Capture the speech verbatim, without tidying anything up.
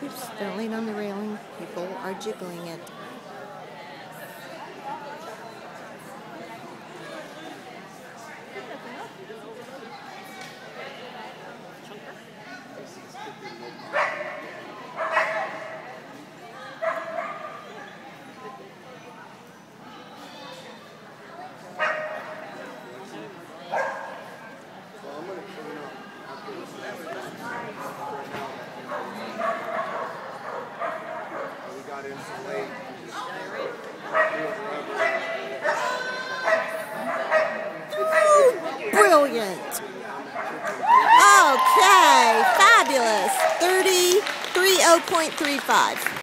Oops, don't lean on the railing. People are jiggling it. Brilliant. Okay, fabulous. thirty-three oh point three five.